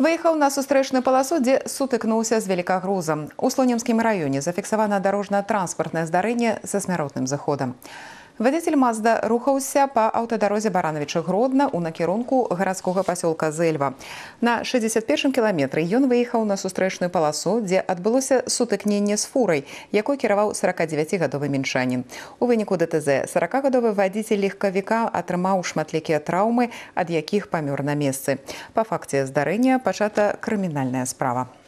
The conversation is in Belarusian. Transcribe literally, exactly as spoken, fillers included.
Выехаў на сустрэчную паласу, дзе сутыкнуўся з великагрузам. У Слонімскім раёне зафіксавана дарожна-транспартнае здарэнне са смяротным заходам. Вадзіцель Мазда рухаўся па аўтадарозе Баранавіча-Гродна ў накірунку гарадскога пасёлка Зэльва. На шэсцьдзесят першым кіламетры ён выехаў на сустрэчную паласу, дзе адбылося сутыкненне з фурай, якой кіраваў сорокадзевяцігадовы мінчанін. У выніку ДТЗ саракагадовы вадзіцель легкавіка атрымаў шматлікія траўмы, ад якіх памёр на месцы. Па факце здарэння пачата крымінальная справа.